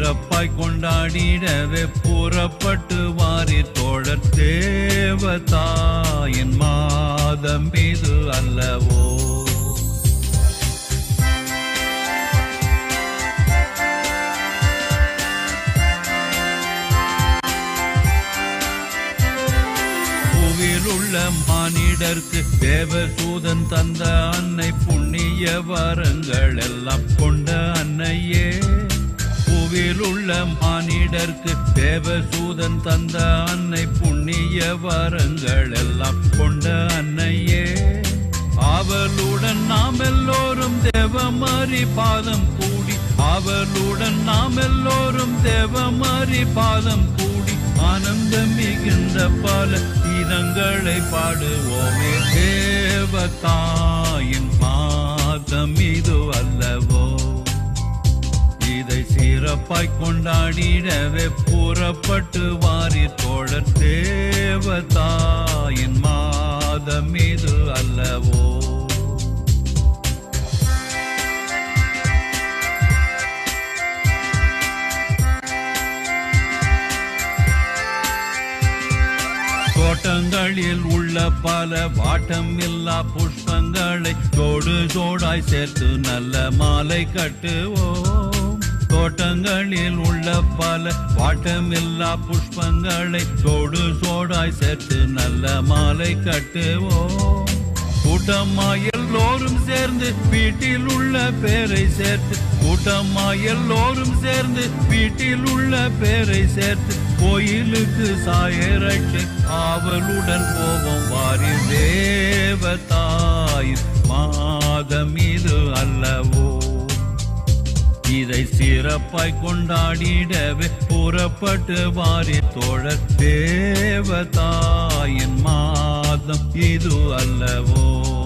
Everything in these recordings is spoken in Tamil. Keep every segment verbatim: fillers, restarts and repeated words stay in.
சிறப்பாய் கொண்டாடிடவே புறப்பட்டு வாரி தோழர் தேவதாயின் மாதம் இது அல்லவோ. உள்ள மானிடர்க்கு தேவதூதன் தந்த அன்னை புண்ணிய வரங்கள் எல்லாம் கொண்ட அன்னையே. பூவில் உள்ள மானிடர்க்கு தேவதூதன் தந்த அன்னை புண்ணிய வரங்கள் எல்லாம் கொண்ட அன்னையே. அவளுடன் நாம் எல்லோரும் தேவமரி பாதம் கூடி அவளுடன் நாம் எல்லோரும் தேவமரி பாதம் கூடி ஆனந்தம் மிகுந்த பல கீதங்களை பாடுவோமே. தேவதாயின் மாதம் இது அல்லவோ. இதை சிறப்பாய் கொண்டாடிடவே புறப்பட்டு வாரி தோழர் தேவதாயின் மாதம் இது அல்லவோ. தோட்டங்களில் உள்ள பல வாட்டம் இல்லா புஷ்பங்களை தோடு தோடாய் சேர்த்து நல்ல மாலை கட்டுவோம். தோட்டங்களில் உள்ள பல வாட்டமில்லா புஷ்பங்களை தோடு தோடாய் சேர்த்து நல்ல மாலை கட்டுவோம். கூட்டமாய் எல்லோரும் சேர்ந்து வீட்டில் உள்ள பேரை சேர்த்து கூட்டமாய் எல்லோரும் சேர்ந்து வீட்டில் உள்ள பேரை சேர்த்து கோயிலுக்கு சாயரட்சை ஆவலுடன் போவோம் வாரி. தேவதாயின் மாதம் இது அல்லவோ. இதை சிறப்பாய் கொண்டாடிடவே புறப்பட்டு வாரி தோழர் தேவதாயின் மாதம் இது அல்லவோ.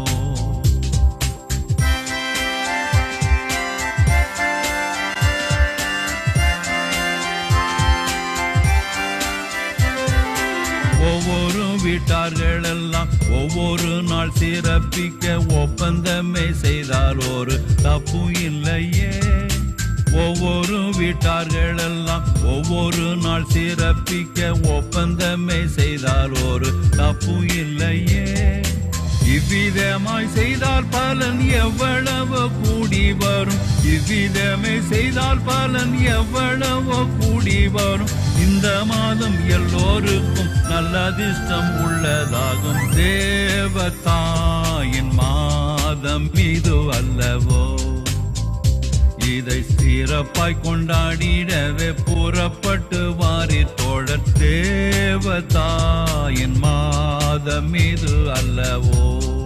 ஒவ்வொரு வீட்டார்கள் எல்லாம் ஒவ்வொரு நாள் சிறப்பிக்க ஒப்பந்தமே செய்தால் ஒரு தப்பு இல்லையே. ஒவ்வொரு வீட்டார்கள் எல்லாம் ஒவ்வொரு நாள் சிறப்பிக்க ஒப்பந்தமே செய்தால் ஒரு தப்பு இல்லையே. இவ்விதமாய் செய்தால் பலன் எவ்வளவோ கூடி வரும். இவ்விதமே செய்தால் பலன் எவ்வளவோ கூடி வரும். இந்த மாதம் எல்லோருக்கும் நல்ல அதிர்ஷ்டம் உள்ளதாகும். தேவதாயின் மாதம் இது அல்லவோ. இதை சிறப்பாய் கொண்டாடிடவே புறப்பட்டு வாரி தோழர் தேவதாயின் மாதம் இது அல்லவோ.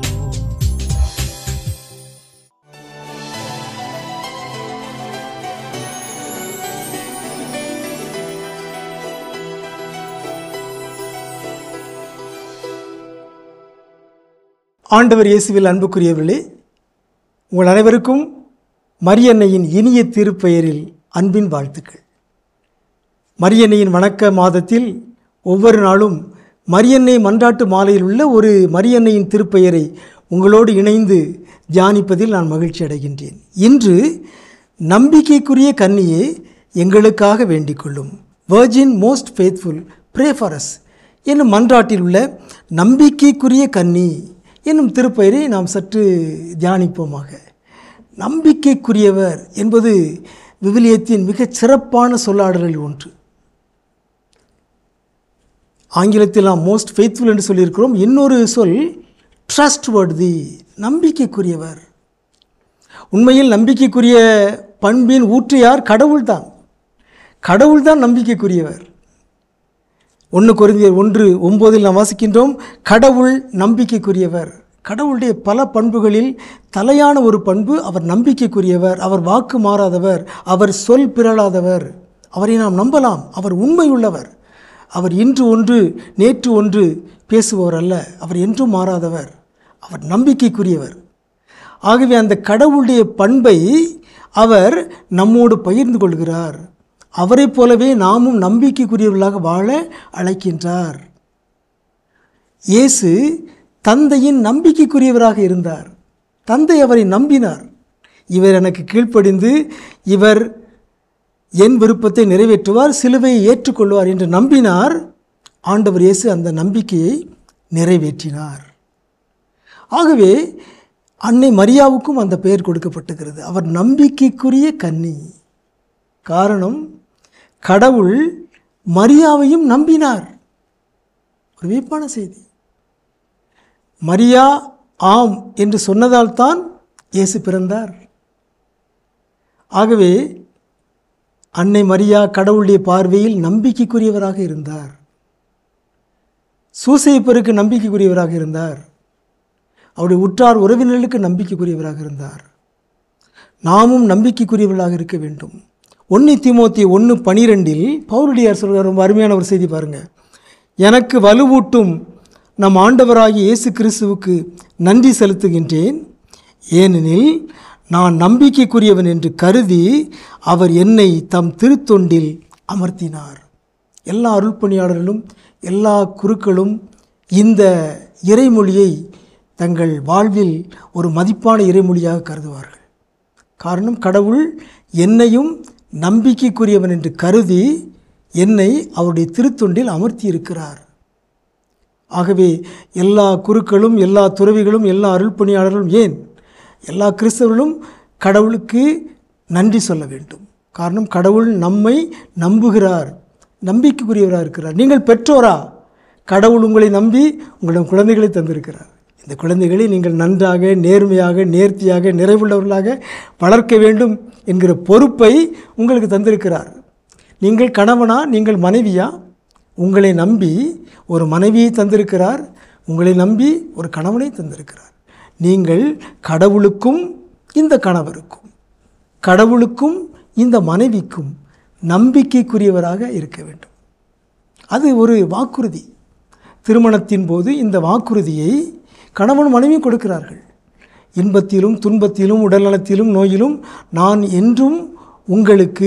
ஆண்டவர் இயேசுவில் அன்புக்குரியவர்களே, உங்கள் அனைவருக்கும் மரியன்னையின் இனிய திருப்பெயரில் அன்பின் வாழ்த்துக்கள். மரியன்னையின் வணக்க மாதத்தில் ஒவ்வொரு நாளும் மரியன்னை மன்றாட்டு மாலையில் உள்ள ஒரு மரியன்னையின் திருப்பெயரை உங்களோடு இணைந்து தியானிப்பதில் நான் மகிழ்ச்சி அடைகின்றேன். இன்று நம்பிக்கைக்குரிய கன்னியே எங்களுக்காக வேண்டிக் கொள்ளும், virgin most faithful pray for us என்னும் மன்றாட்டில் உள்ள நம்பிக்கைக்குரிய கன்னி என்னும் திருப்பெயரை நாம் சற்று தியானிப்போமாக. நம்பிக்கைக்குரியவர் என்பது விவிலியத்தின் மிகச் சிறப்பான சொல்லாடல்களில் ஒன்று. ஆங்கிலத்தில் நாம் மோஸ்ட் ஃபெய்த்ஃபுல் என்று சொல்லியிருக்கிறோம். இன்னொரு சொல் ட்ரஸ்ட் வர்தி, நம்பிக்கைக்குரியவர். உண்மையில் நம்பிக்கைக்குரிய பண்பின் ஊற்று யார்? கடவுள்தான். கடவுள்தான் நம்பிக்கைக்குரியவர். ஒன்று கொரிந்தியர் ஒன்று ஒன்பதில் நாம் வாசிக்கின்றோம், கடவுள் நம்பிக்கைக்குரியவர். கடவுளுடைய பல பண்புகளில் தலையான ஒரு பண்பு அவர் நம்பிக்கைக்குரியவர். அவர் வாக்கு மாறாதவர், அவர் சொல் பிறழாதவர். அவரை நாம் நம்பலாம். அவர் உண்மையுள்ளவர். அவர் இன்று ஒன்று நேற்று ஒன்று பேசுபவர் அல்ல. அவர் என்றும் மாறாதவர். அவர் நம்பிக்கைக்குரியவர். ஆகவே அந்த கடவுளுடைய பண்பை அவர் நம்மோடு பகிர்ந்து கொள்கிறார். அவரை போலவே நாமும் நம்பிக்கைக்குரியவர்களாக வாழ அழைக்கின்றார். இயேசு தந்தையின் நம்பிக்கைக்குரியவராக இருந்தார். தந்தை அவரை நம்பினார். இவர் எனக்கு கீழ்ப்படிந்து இவர் என் விருப்பத்தை நிறைவேற்றுவார், சிலுவையை ஏற்றுக்கொள்வார் என்று நம்பினார். ஆண்டவர் இயேசு அந்த நம்பிக்கையை நிறைவேற்றினார். ஆகவே அன்னை மரியாவுக்கும் அந்த பெயர் கொடுக்கப்பட்டிருக்கிறது. அவர் நம்பிக்கைக்குரிய கன்னி. காரணம், கடவுள் மரியாவையும் நம்பினார். ஒரு வியப்பான செய்தி. மரியா ஆம் என்று சொன்னதால் தான் இயேசு பிறந்தார். ஆகவே அன்னை மரியா கடவுளுடைய பார்வையில் நம்பிக்கைக்குரியவராக இருந்தார். சூசையப்பருக்கு நம்பிக்கைக்குரியவராக இருந்தார். அவருடைய உற்றார் உறவினர்களுக்கு நம்பிக்கைக்குரியவராக இருந்தார். நாமும் நம்பிக்கைக்குரியவர்களாக இருக்க வேண்டும். ஒன்று தீமோத்தி ஒன்று பனிரெண்டில் பவுலடியார் சொல்கிற ரொம்ப அருமையான ஒரு செய்தி பாருங்கள். எனக்கு வலுவூட்டும் நம் ஆண்டவராகிய இயேசு கிறிஸ்துவுக்கு நன்றி செலுத்துகின்றேன். ஏனெனில் நான் நம்பிக்கைக்குரியவன் என்று கருதி அவர் என்னை தம் திருத்தொண்டில் அமர்த்தினார். எல்லா அருள்பணியாளர்களும் எல்லா குருக்களும் இந்த இறைமொழியை தங்கள் வாழ்வில் ஒரு மதிப்பான இறைமொழியாக கருதுவார்கள். காரணம், கடவுள் என்னையும் நம்பிக்கைக்குரியவன் என்று கருதி என்னை அவருடைய திருத்தொண்டில் அமர்த்தி இருக்கிறார். ஆகவே எல்லா குருக்களும் எல்லா துறவிகளும் எல்லா அருள்பணியாளர்களும், ஏன் எல்லா கிறிஸ்தவர்களும் கடவுளுக்கு நன்றி சொல்ல வேண்டும். காரணம், கடவுள் நம்மை நம்புகிறார், நம்பிக்கைக்குரியவராக இருக்கிறார். நீங்கள் பெற்றோரா? கடவுள் உங்களை நம்பி உங்களிடம் குழந்தைகளை தந்திருக்கிறார். இந்த குழந்தைகளை நீங்கள் நன்றாக, நேர்மையாக, நேர்த்தியாக, நிறைவுள்ளவர்களாக வளர்க்க வேண்டும் என்கிற பொறுப்பை உங்களுக்கு தந்திருக்கிறார். நீங்கள் கணவனா, நீங்கள் மனைவியா? உங்களை நம்பி ஒரு மனைவியை தந்திருக்கிறார், உங்களை நம்பி ஒரு கணவனை தந்திருக்கிறார். நீங்கள் கடவுளுக்கும் இந்த கணவருக்கும், கடவுளுக்கும் இந்த மனைவிக்கும் நம்பிக்கைக்குரியவராக இருக்க வேண்டும். அது ஒரு வாக்குறுதி. திருமணத்தின் போது இந்த வாக்குறுதியை கணவன் மனைவி கொடுக்கிறார்கள். இன்பத்திலும் துன்பத்திலும் உடல்நலத்திலும் நோயிலும் நான் என்றும் உங்களுக்கு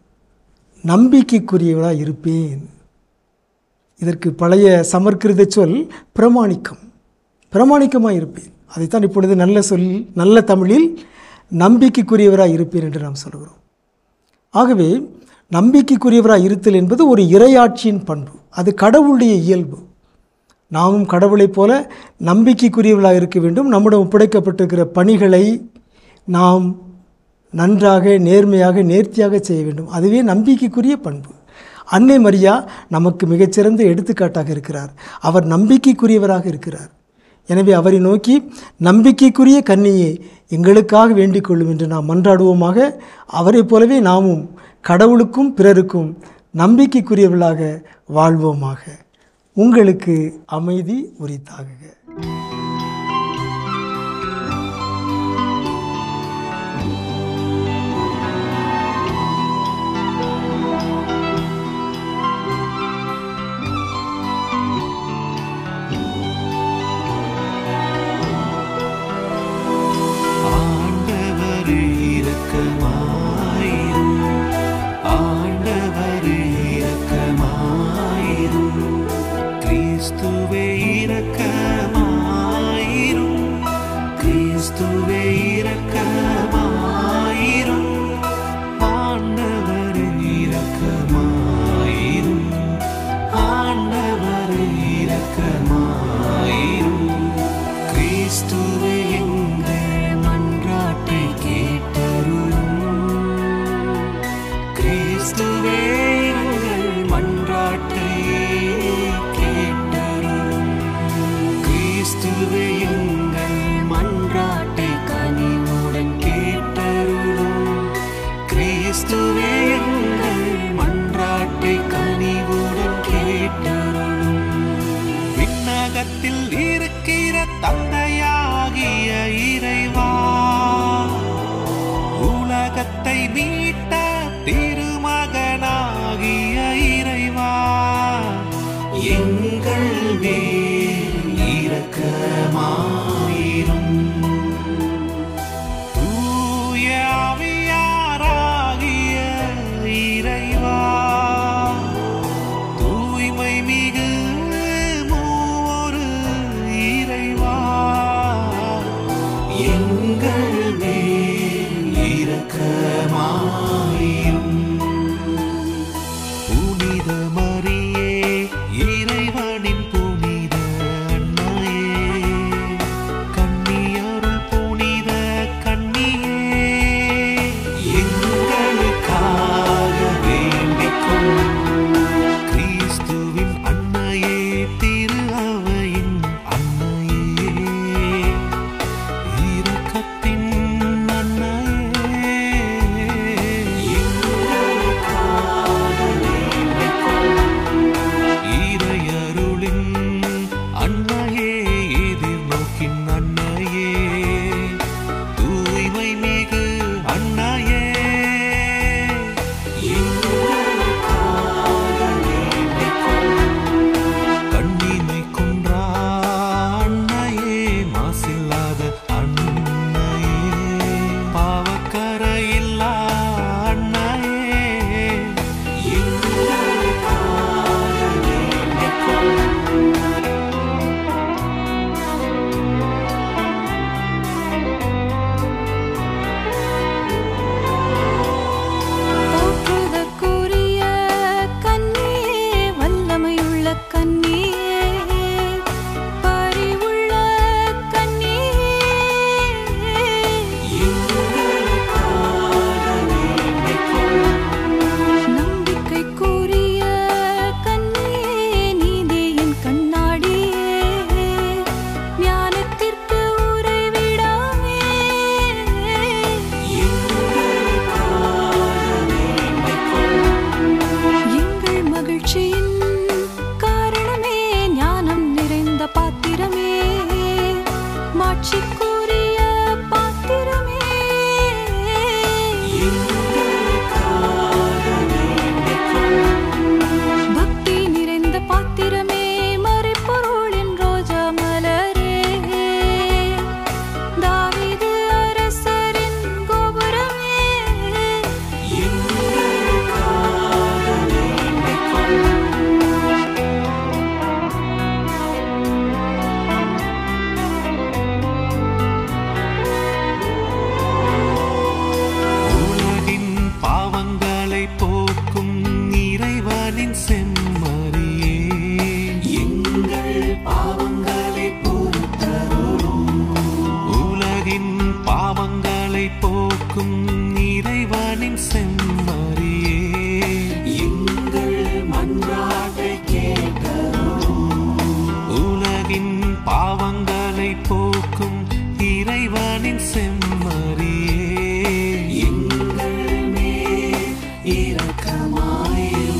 நம்பிக்கைக்குரியவராக இருப்பேன். இதற்கு பழைய சமற்கிருத சொல் பிரமாணிக்கம். பிரமாணிக்கமாக இருப்பேன். அதைத்தான் இப்பொழுது நல்ல சொல் நல்ல தமிழில் நம்பிக்கைக்குரியவராக இருப்பேன் என்று நாம் சொல்கிறோம். ஆகவே நம்பிக்கைக்குரியவராக இருத்தல் என்பது ஒரு இறையாட்சியின் பண்பு. அது கடவுளுடைய இயல்பு. நாமும் கடவுளைப் போல நம்பிக்கைக்குரியவர்களாக இருக்க வேண்டும். நம்மிடம் ஒப்படைக்கப்பட்டிருக்கிற பணிகளை நாம் நன்றாக, நேர்மையாக, நேர்த்தியாக செய்ய வேண்டும். அதுவே நம்பிக்கைக்குரிய பண்பு. அன்னை மரியா நமக்கு மிகச்சிறந்த எடுத்துக்காட்டாக இருக்கிறார். அவர் நம்பிக்கைக்குரியவராக இருக்கிறார். எனவே அவரை நோக்கி நம்பிக்கைக்குரிய கன்னியே எங்களுக்காக வேண்டிக் கொள்ளும் என்று நாம் மன்றாடுவோமாக. அவரை போலவே நாமும் கடவுளுக்கும் பிறருக்கும் நம்பிக்கைக்குரியவர்களாக வாழ்வோமாக. உங்களுக்கு அமைதி உரித்தாகுக. தந்தையாகிய இறைவா, உலகத்தை மீட்ட திருமகனாகிய இறைவா, எங்கள் மேல் இரக்கமாயிரும். தூய ஆவியாராகிய இறைவா, தூய்மை மிகு எங்கள் மேல் இரக்கமாயிரும். இறைவனின் செம்மறியே எங்கள் மன்றாட்டை கேட்டருளும். உலகின் பாவங்களை போக்கும் இறைவனின் செம்மறியே எங்கள் மேல் இரக்கமாயிரும்.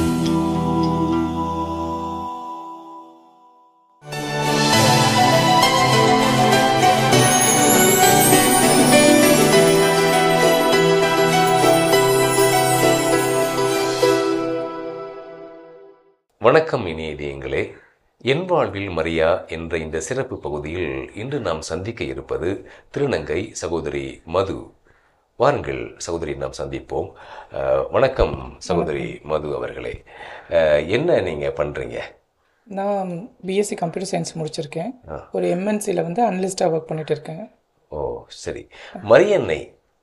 வணக்கம் இனிய இதயங்களே. என் வாழ்வில் மரியா என்ற இந்த சிறப்பு பகுதியில் இன்று நாம் சந்திக்க இருப்பது திருநங்கை சகோதரி மது. வாருங்கள் சகோதரி, நாம் சந்திப்போம். வணக்கம் சகோதரி மது அவர்களே. என்ன நீங்கள் பண்ணுறீங்க? நான் பிஎஸ்சி கம்ப்யூட்டர் சயின்ஸ் முடிச்சிருக்கேன். ஒரு எம்என்சியில் வந்து அனலிஸ்டாக ஒர்க் பண்ணிட்டு இருக்கேன். ஓ சரி. மரியன்னை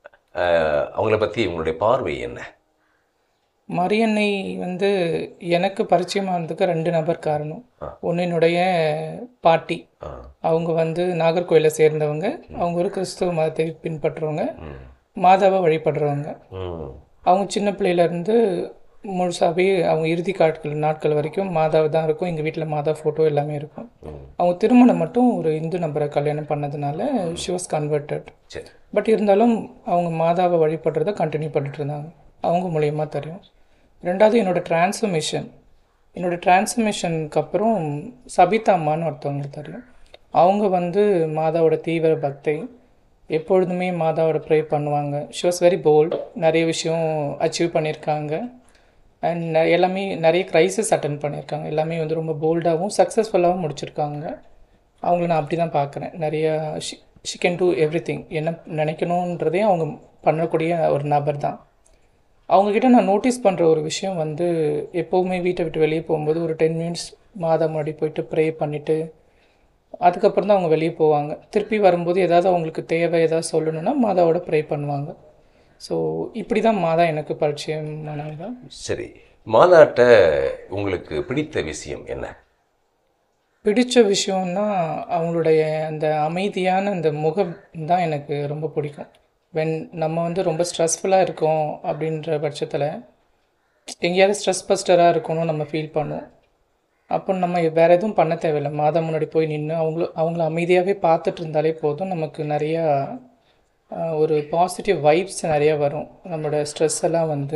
அவங்கள பற்றி உங்களுடைய பார்வை என்ன? மரியன்னை வந்து எனக்கு பரிச்சயமானதுக்கு ரெண்டு நபர் காரணம். ஒன்று என்னுடைய பாட்டி, அவங்க வந்து நாகர்கோயிலை சேர்ந்தவங்க. அவங்க ஒரு கிறிஸ்துவ மதத்தை பின்பற்றுறவங்க, மாதாவை வழிபடுறவங்க. அவங்க சின்ன பிள்ளையிலேருந்து முழுசாகவே அவங்க இறுதி காட்கள் நாட்கள் வரைக்கும் மாதாவை தான் இருக்கும். எங்கள் வீட்டில் மாதா ஃபோட்டோ எல்லாமே இருக்கும். அவங்க திருமணம் மட்டும் ஒரு இந்து நபரை கல்யாணம் பண்ணதுனால ஷி வாஸ் கன்வெர்டட். பட் இருந்தாலும் அவங்க மாதாவை வழிபடுறதை கண்டினியூ பண்ணிட்டு இருந்தாங்க. அவங்க மூலியமாக தெரியும். ரெண்டாவது என்னோடய டிரான்ஸ்ஃபர்மேஷன். என்னோடய டிரான்ஸ்ஃபர்மேஷனுக்கு அப்புறம் சபிதா அம்மான்னு ஒருத்தவங்க தெரியும். அவங்க வந்து மாதாவோட தீவிர பக்தை. எப்பொழுதுமே மாதாவோட ப்ரே பண்ணுவாங்க. She was very bold. நிறைய விஷயம் அச்சீவ் பண்ணியிருக்காங்க. அண்ட் எல்லாமே நிறைய க்ரைசிஸ் அட்டன் பண்ணியிருக்காங்க. எல்லாமே வந்து ரொம்ப போல்டாகவும் சக்ஸஸ்ஃபுல்லாகவும் முடிச்சிருக்காங்க. அவங்கள நான் அப்படி தான் பார்க்குறேன். நிறையா she she can do everything. என்ன நினைக்கணுன்றதே அவங்க பண்ணக்கூடிய ஒரு நபர் தான். அவங்கக்கிட்ட நான் நோட்டீஸ் பண்ணுற ஒரு விஷயம் வந்து, எப்போவுமே வீட்டை விட்டு வெளியே போகும்போது ஒரு டென் மினிட்ஸ் மாதா முன்னாடி போயிட்டு ப்ரே பண்ணிவிட்டு அதுக்கப்புறம் தான் அவங்க வெளியே போவாங்க. திருப்பி வரும்போது ஏதாவது அவங்களுக்கு தேவை ஏதாவது சொல்லணுன்னா மாதாவோட ப்ரே பண்ணுவாங்க. ஸோ இப்படி தான் மாதா எனக்கு பரிச்சயமானவங்க. சரி, மாதாட்ட உங்களுக்கு பிடித்த விஷயம் என்ன? பிடித்த விஷயம்னா அவங்களுடைய அந்த அமைதியான அந்த முகம் தான் எனக்கு ரொம்ப பிடிக்கும். வென் நம்ம வந்து ரொம்ப ஸ்ட்ரெஸ்ஃபுல்லாக இருக்கோம் அப்படின்ற பட்சத்தில் எங்கேயாவது ஸ்ட்ரெஸ் பஸ்டராக இருக்கணும் நம்ம ஃபீல் பண்ணுவோம். அப்போ நம்ம வேறு எதுவும் பண்ண தேவையில்லை. மாதா முன்னாடி போய் நின்று அவங்கள அவங்கள அமைதியாகவே பார்த்துட்டு இருந்தாலே போதும். நமக்கு நிறையா ஒரு பாசிட்டிவ் வைப்ஸ் நிறையா வரும். நம்மளோட ஸ்ட்ரெஸ் எல்லாம் வந்து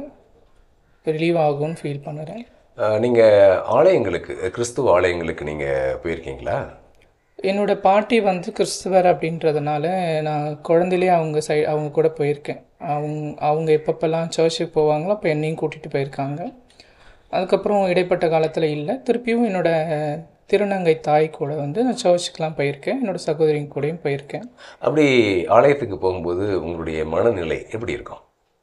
ரிலீவ் ஆகும்னு ஃபீல் பண்ணுறேன். நீங்கள் ஆலயங்களுக்கு, கிறிஸ்துவ ஆலயங்களுக்கு நீங்கள் போயிருக்கீங்களா? என்னோடய பாட்டி வந்து கிறிஸ்துவர் அப்படின்றதுனால நான் குழந்தையிலே அவங்க சை அவங்க கூட போயிருக்கேன். அவங்க அவங்க எப்பப்பெல்லாம் சர்ச்சுக்கு போவாங்களோ அப்போ என்னையும் கூட்டிகிட்டு போயிருக்காங்க. அதுக்கப்புறம் இடைப்பட்ட காலத்தில் இல்லை. திருப்பியும் என்னோடய திருநங்கை தாய் கூட வந்து நான் சர்ச்சுக்கெலாம் போயிருக்கேன். என்னோடய சகோதரிங்க கூடயும் போயிருக்கேன். அப்படி ஆலயத்துக்கு போகும்போது உங்களுடைய மனநிலை எப்படி இருக்கும்?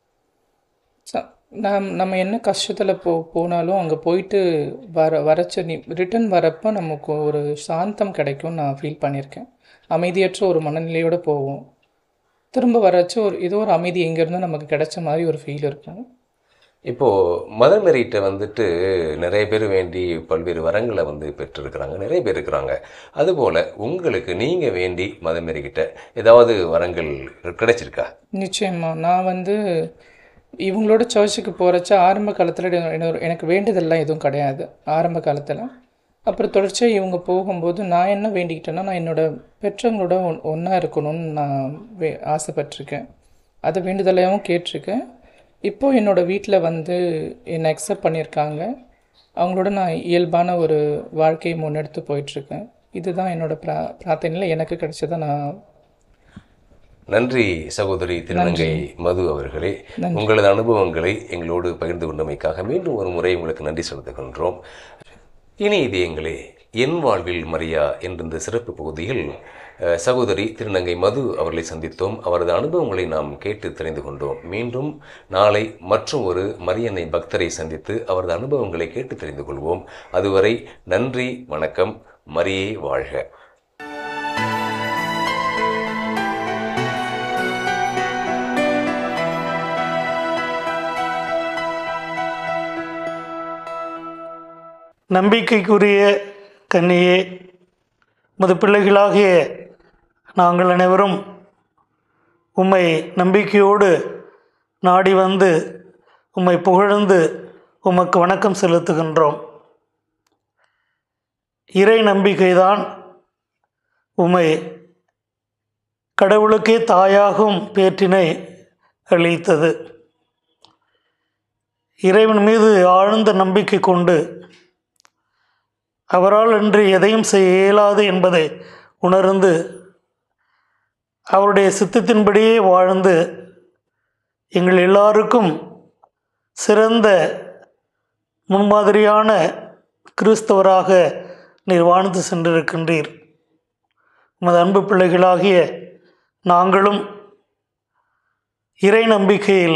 நம் நம்ம என்ன கஷ்டத்தில் போ போனாலும் அங்கே போயிட்டு வர வரச்ச நீ ரிட்டன் வரப்போ நமக்கு ஒரு சாந்தம் கிடைக்கும்னு நான் ஃபீல் பண்ணியிருக்கேன். அமைதியற்ற ஒரு மனநிலையோடு போவோம். திரும்ப வரச்ச ஒரு ஏதோ ஒரு அமைதி எங்கேருந்தும் நமக்கு கிடைச்ச மாதிரி ஒரு ஃபீல் இருக்கும். இப்போது மதர் மேரிகிட்ட வந்துட்டு நிறைய பேர் வேண்டி பல்வேறு வரங்களை வந்து பெற்றிருக்கிறாங்க, நிறைய பேர் இருக்கிறாங்க. அதுபோல் உங்களுக்கு நீங்கள் வேண்டி மதர் மேரிகிட்ட ஏதாவது வரங்கள் கிடைச்சிருக்கா? நிச்சயமாக. நான் வந்து இவங்களோட சர்ச்சுக்கு போகிறச்ச ஆரம்ப காலத்தில் எனக்கு வேண்டியதெல்லாம் எதுவும் கிடையாது ஆரம்ப காலத்தில். அப்புறம் தொடர்ச்சியாக இவங்க போகும்போது நான் என்ன வேண்டிக்கிட்டேன்னா, நான் என்னோடய பெற்றவங்களோட ஒன் ஒன்றா இருக்கணும்னு நான் வே ஆசைப்பட்டிருக்கேன். அதை வேண்டுதலையாகவும் கேட்டிருக்கேன். இப்போது என்னோடய வீட்டில் வந்து என்னை அக்செப்ட் பண்ணியிருக்காங்க. அவங்களோட நான் இயல்பான ஒரு வாழ்க்கையை முன்னெடுத்து போயிட்டுருக்கேன். இதுதான் என்னோடய பிரா பிரார்த்தனையில் எனக்கு கிடைச்சதை நான். நன்றி சகோதரி திருநங்கை மது அவர்களே. உங்களது அனுபவங்களை எங்களோடு பகிர்ந்து கொண்டமைக்காக மீண்டும் ஒரு முறை உங்களுக்கு நன்றி செலுத்துகின்றோம். இனி இதயங்களே, என் வாழ்வில் மரியா என்ற இந்த சிறப்பு பகுதியில் சகோதரி திருநங்கை மது அவர்களை சந்தித்தோம். அவரது அனுபவங்களை நாம் கேட்டு தெரிந்து கொண்டோம். மீண்டும் நாளை மற்றும் ஒரு மரியன்னை பக்தரை சந்தித்து அவரது அனுபவங்களை கேட்டு தெரிந்து கொள்வோம். அதுவரை நன்றி, வணக்கம். மரியே வாழ்க. நம்பிக்கைக்குரிய கன்னியே, உமது பிள்ளைகளாகிய நாங்கள் அனைவரும் உம்மை நம்பிக்கையோடு நாடி வந்து உம்மை புகழ்ந்து உமக்கு வணக்கம் செலுத்துகின்றோம். இறை நம்பிக்கைதான் உம்மை கடவுளுக்கே தாயாகும் பேற்றினை அளித்தது. இறைவன் மீது ஆழ்ந்த நம்பிக்கை கொண்டு அவரால் அன்றி எதையும் செய்ய இயலாது என்பதை உணர்ந்து அவருடைய சித்தத்தின்படியே வாழ்ந்து எங்கள் எல்லாருக்கும் சிறந்த முன்மாதிரியான கிறிஸ்தவராக நீர் வாழ்ந்து சென்றிருக்கின்றீர். உமது அன்பு பிள்ளைகளாகிய நாங்களும் இறை நம்பிக்கையில்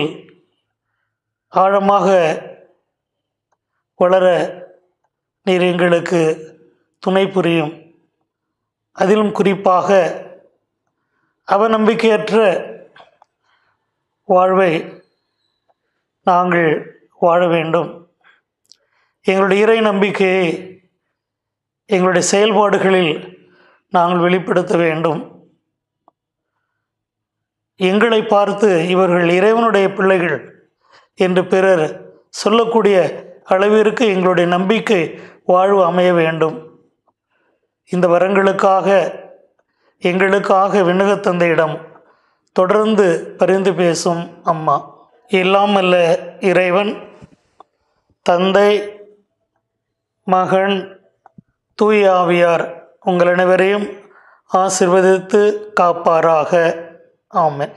ஆழமாக வளர நீர் எங்களுக்கு துணை புரியும். அதிலும் குறிப்பாக அவநம்பிக்கையற்ற வாழ்வை நாங்கள் வாழ வேண்டும். எங்களுடைய இறை நம்பிக்கையை எங்களுடைய செயல்பாடுகளில் நாங்கள் வெளிப்படுத்த வேண்டும். எங்களை பார்த்து இவர்கள் இறைவனுடைய பிள்ளைகள் என்று பிறர் சொல்லக்கூடிய அளவிற்கு எங்களுடைய நம்பிக்கை வாழ்வு அமைய வேண்டும். இந்த வரங்களுக்காக எங்களுக்காக விண்ணக தந்தையிடம் தொடர்ந்து பரிந்து பேசும் அம்மா. எல்லாம் அல்ல இறைவன் தந்தை, மகன், தூய ஆவியார் உங்கள் அனைவரையும் ஆசீர்வதித்து காப்பாராக. ஆமென்.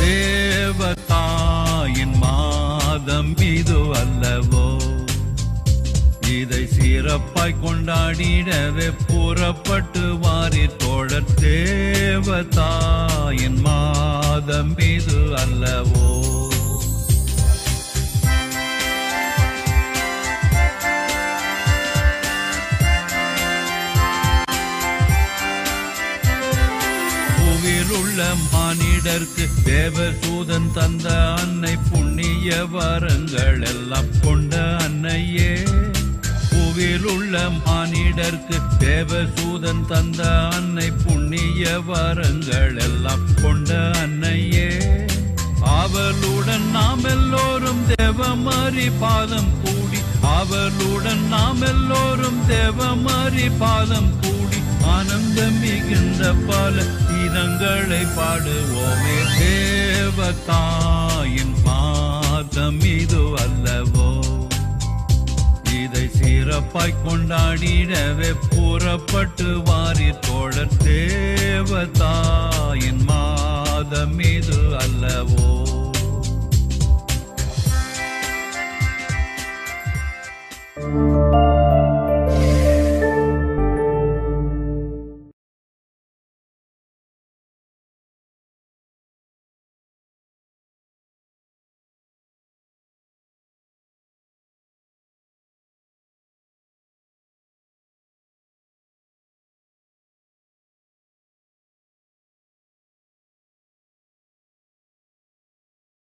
தேவதாயின் மாதம் இது அல்லவோ, இதை சிறப்பாய் கொண்டாடிடவே புறப்பட்டு வாரி தோழர். தேவதாயின் மாதம் இது அல்லவோ. உள்ள மானிடர்க்கு தேவதூதன் தந்த அன்னை, புண்ணிய வரங்கள் எல்லாம் கொண்ட அன்னையே. பூவில் உள்ள மானிடர்க்கு தேவதூதன் தந்த அன்னை, புண்ணிய வரங்கள் எல்லாம் கொண்ட அன்னையே. அவளுடன் நாம் எல்லோரும் தேவமாரி பாதம் கூடி, அவளுடன் நாம் எல்லோரும் தேவமாரி பாதம் கூடி, ஆனந்தம் மிகுந்த பல கீதங்களை பாடுவோமே. தேவதாயின் மாதம் இது அல்லவோ, இதை சிறப்பாய் கொண்டாடிடவே புறப்பட்டு வாரி தோழர். தேவதாயின் மாதம் இது அல்லவோ. thank you